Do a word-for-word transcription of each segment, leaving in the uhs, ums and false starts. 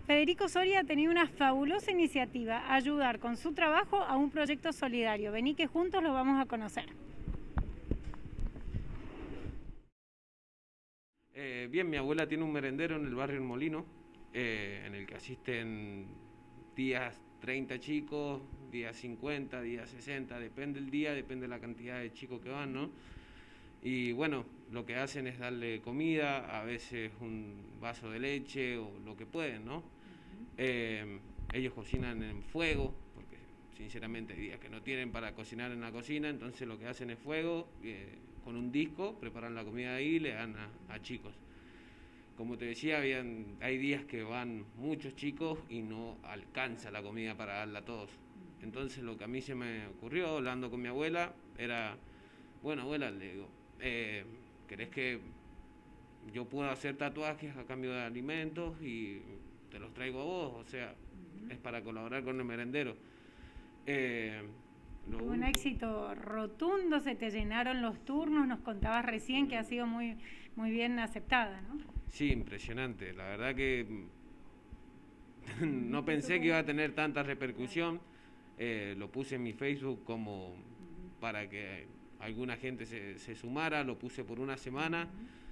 Federico Soria ha tenido una fabulosa iniciativa, ayudar con su trabajo a un proyecto solidario. Vení que juntos lo vamos a conocer. Eh, bien, mi abuela tiene un merendero en el barrio El Molino, eh, en el que asisten días treinta chicos, días cincuenta, días sesenta, depende del día, depende de la cantidad de chicos que van, ¿no? Y bueno, lo que hacen es darle comida, a veces un vaso de leche o lo que pueden, ¿no? Eh, ellos cocinan en fuego, porque sinceramente hay días que no tienen para cocinar en la cocina, entonces lo que hacen es fuego, eh, con un disco, preparan la comida ahí y le dan a, a chicos. Como te decía, habían, hay días que van muchos chicos y no alcanza la comida para darla a todos. Entonces lo que a mí se me ocurrió, hablando con mi abuela, era, bueno abuela, le digo, eh, ¿querés que yo pueda hacer tatuajes a cambio de alimentos y te los traigo a vos? O sea, uh-huh. Es para colaborar con el merendero. Eh, Tuvo un éxito rotundo, se te llenaron los turnos, nos contabas recién que ha sido muy, muy bien aceptada, ¿no? Sí, impresionante. La verdad que no pensé que iba a tener tanta repercusión. Eh, lo puse en mi Facebook como para que alguna gente se, se sumara, lo puse por una semana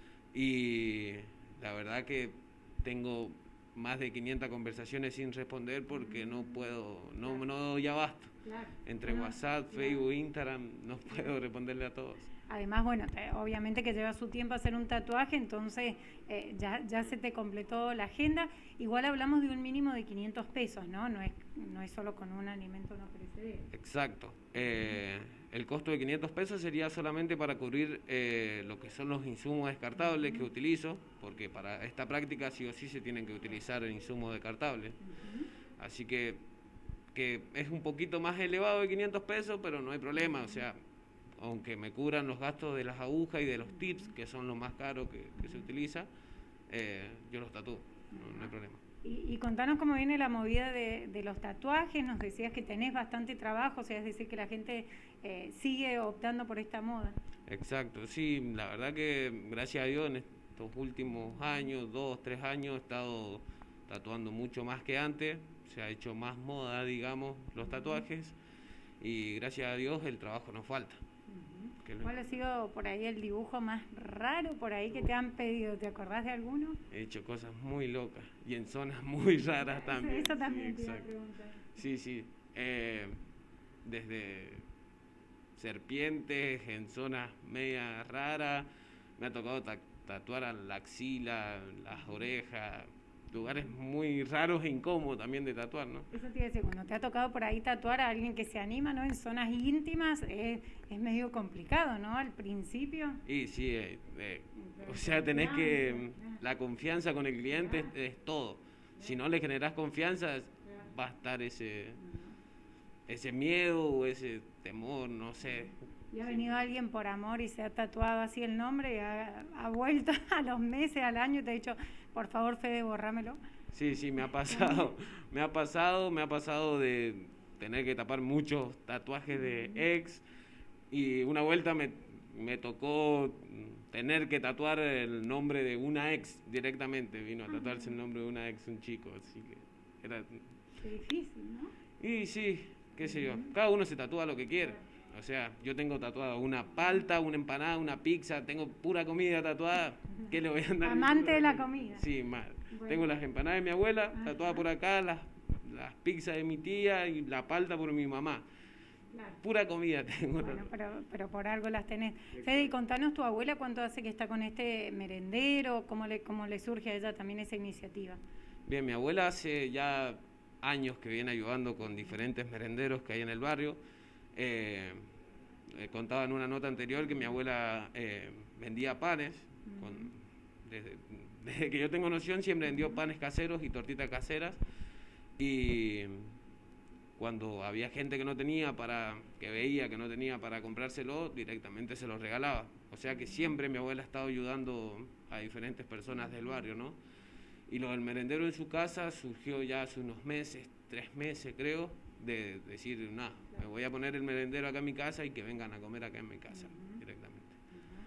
y la verdad que tengo más de quinientas conversaciones sin responder porque no puedo, no, no doy abasto. Claro. Entre WhatsApp, Facebook, Instagram, no puedo responderle a todos. Además, bueno, te, obviamente que lleva su tiempo hacer un tatuaje, entonces eh, ya, ya se te completó la agenda. Igual hablamos de un mínimo de quinientos pesos, ¿no? No es, no es solo con un alimento no perecedero. Exacto. Eh, el costo de quinientos pesos sería solamente para cubrir eh, lo que son los insumos descartables uh-huh. que utilizo, porque para esta práctica sí o sí se tienen que utilizar insumos descartables. Uh-huh. Así que, que es un poquito más elevado de quinientos pesos, pero no hay problema, o sea, aunque me cubran los gastos de las agujas y de los tips, que son lo más caro que, que se utiliza, eh, yo los tatúo, no, no hay problema. Y, y contanos cómo viene la movida de, de los tatuajes, nos decías que tenés bastante trabajo, o sea, es decir, que la gente eh, sigue optando por esta moda. Exacto, sí, la verdad que gracias a Dios en estos últimos años, dos, tres años, he estado tatuando mucho más que antes, se ha hecho más moda, digamos, los tatuajes, y gracias a Dios el trabajo no falta. ¿Cuál ha sido por ahí el dibujo más raro por ahí que te han pedido? ¿Te acordás de alguno? He hecho cosas muy locas y en zonas muy raras también. Eso también sí, te iba a preguntar. Sí, sí. Eh, desde serpientes en zonas media raras, me ha tocado tatuar a la axila, las orejas, lugares muy raros e incómodos también de tatuar, ¿no? Eso te iba a decir, cuando te ha tocado por ahí tatuar a alguien que se anima, ¿no? En zonas íntimas, es, es medio complicado, ¿no? Al principio. Y sí, eh, eh, o sea, tenés que, la confianza con el cliente es, es todo. Si no le generás confianza, va a estar ese, ese miedo o ese temor, no sé. Y ha venido alguien por amor y se ha tatuado así el nombre y ha, ha vuelto a los meses, al año y te ha dicho, por favor, Fede, borrámelo. Sí, sí, me ha pasado, me ha pasado, me ha pasado de tener que tapar muchos tatuajes de ex y una vuelta me, me tocó tener que tatuar el nombre de una ex directamente, vino a tatuarse el nombre de una ex, un chico, así que era... Qué difícil, ¿no? Y sí, qué sé yo, cada uno se tatúa lo que quiere. O sea, yo tengo tatuado una palta, una empanada, una pizza, tengo pura comida tatuada. ¿Qué le voy a andar? Amante de la comida. Sí, mal. Bueno. Tengo las empanadas de mi abuela, tatuadas por acá, las, las pizzas de mi tía y la palta por mi mamá. Claro. Pura comida tengo. Bueno, pero, pero por algo las tenés. Fede, y contanos tu abuela cuánto hace que está con este merendero, cómo le, cómo le surge a ella también esa iniciativa. Bien, mi abuela hace ya años que viene ayudando con diferentes merenderos que hay en el barrio. Eh, eh, contaba en una nota anterior que mi abuela eh, vendía panes, uh-huh. con, desde, desde que yo tengo noción siempre vendió panes caseros y tortitas caseras, y cuando había gente que no tenía para, que veía que no tenía para comprárselo, directamente se los regalaba. O sea que siempre mi abuela ha estado ayudando a diferentes personas del barrio, ¿no? Y lo del merendero en su casa surgió ya hace unos meses, tres meses creo, de decir, nada, me voy a poner el merendero acá en mi casa y que vengan a comer acá en mi casa, uh-huh. directamente.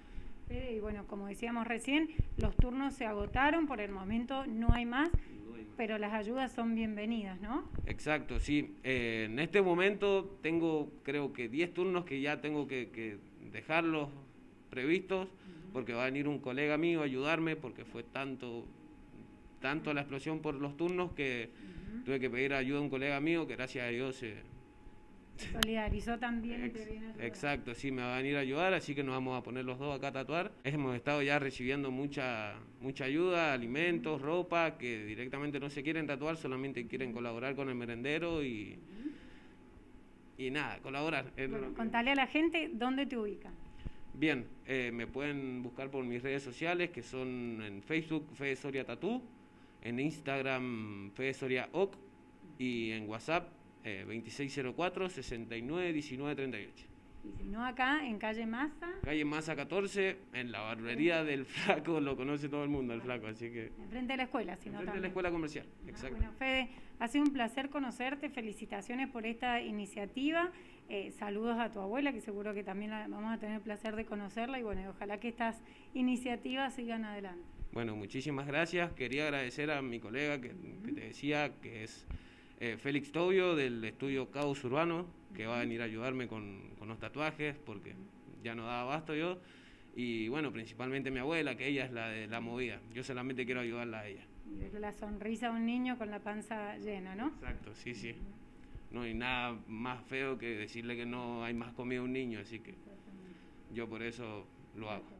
Uh-huh. Y bueno, como decíamos recién, los turnos se agotaron, por el momento no hay más. No hay más. pero las ayudas son bienvenidas, ¿no? Exacto, sí. Eh, en este momento tengo, creo que diez turnos que ya tengo que, que dejarlos previstos, uh-huh. porque va a venir un colega mío a ayudarme, porque fue tanto, tanto la explosión por los turnos que uh-huh. tuve que pedir ayuda a un colega mío, que gracias a Dios se... Se solidarizó también y Ex, te viene a ayudar. Exacto, sí, me va a venir a ayudar, así que nos vamos a poner los dos acá a tatuar. Hemos estado ya recibiendo mucha mucha ayuda, alimentos, ropa, que directamente no se quieren tatuar, solamente quieren colaborar con el merendero y, y nada, colaborar. Bueno, contale a la gente dónde te ubican. Bien, eh, me pueden buscar por mis redes sociales, que son en Facebook Fede Soria Tatú, en Instagram Fede Soria Oc y en WhatsApp Eh, veintiséis cero cuatro, sesenta y nueve, diecinueve, treinta y ocho. Y si no, acá en calle Maza. Calle Maza catorce, en la barbería del Flaco, lo conoce todo el mundo, el Flaco, así que... Enfrente de la escuela, si no Enfrente de la escuela comercial, ah, exacto. Bueno, Fede, ha sido un placer conocerte, felicitaciones por esta iniciativa, eh, saludos a tu abuela, que seguro que también la, vamos a tener el placer de conocerla, y bueno, ojalá que estas iniciativas sigan adelante. Bueno, muchísimas gracias, quería agradecer a mi colega que, uh-huh. que te decía, que es... Eh, Félix Tobio del estudio Caos Urbano, que va a venir a ayudarme con, con los tatuajes porque ya no daba abasto yo, y bueno, principalmente mi abuela, que ella es la de la movida, yo solamente quiero ayudarla a ella. Y ver la sonrisa de un niño con la panza llena, ¿no? Exacto, sí, sí. No hay nada más feo que decirle que no hay más comida a un niño, así que yo por eso lo hago.